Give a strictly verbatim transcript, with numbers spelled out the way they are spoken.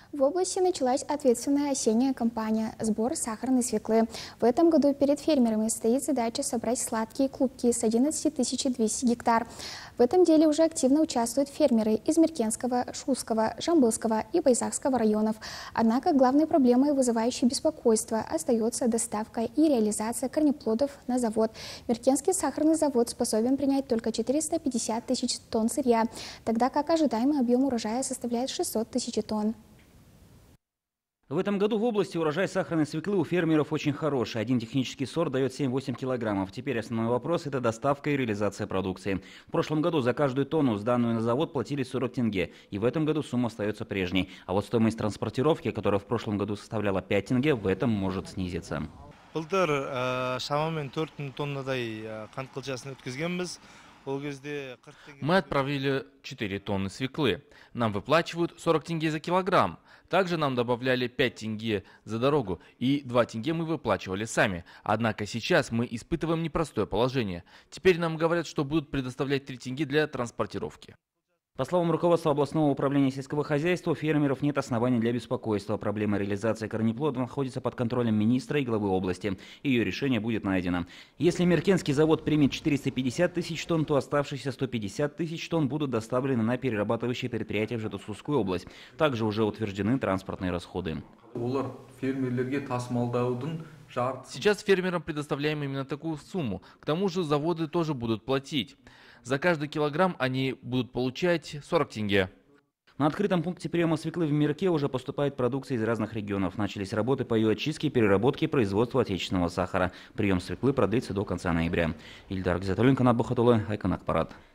В области началась ответственная осенняя кампания «Сбор сахарной свеклы». В этом году перед фермерами стоит задача собрать сладкие клубки с одиннадцати тысяч двухсот гектар. В этом деле уже активно участвуют фермеры из Меркенского, Шуского, Жамбылского и Байзакского районов. Однако главной проблемой, вызывающей беспокойство, остается доставка и реализация корнеплодов на завод. Меркенский сахарный завод способен принять только четыреста пятьдесят тысяч тонн сырья, тогда как ожидаемый объем урожая составляет шестьсот тысяч тонн. В этом году в области урожай сахарной свеклы у фермеров очень хороший. Один технический сорт дает семь-восемь килограммов. Теперь основной вопрос – это доставка и реализация продукции. В прошлом году за каждую тонну, сданную на завод, платили сорок тенге. И в этом году сумма остается прежней. А вот стоимость транспортировки, которая в прошлом году составляла пять тенге, в этом может снизиться. Мы отправили четыре тонны свеклы. Нам выплачивают сорок тенге за килограмм. Также нам добавляли пять тенге за дорогу и два тенге мы выплачивали сами. Однако сейчас мы испытываем непростое положение. Теперь нам говорят, что будут предоставлять три тенге для транспортировки. По словам руководства областного управления сельского хозяйства, у фермеров нет оснований для беспокойства. Проблема реализации корнеплода находится под контролем министра и главы области. Ее решение будет найдено. Если Меркенский завод примет четыреста пятьдесят тысяч тонн, то оставшиеся сто пятьдесят тысяч тонн будут доставлены на перерабатывающие предприятия в Жетысудскую область. Также уже утверждены транспортные расходы. Сейчас фермерам предоставляем именно такую сумму. К тому же заводы тоже будут платить. За каждый килограмм они будут получать сорок тенге. На открытом пункте приема свеклы в Мерке уже поступает продукция из разных регионов. Начались работы по ее очистке, переработке и производству отечественного сахара. Прием свеклы продлится до конца ноября. Ильдар Гизатуллин, Канат Бухатулы, Айкан Акпарат.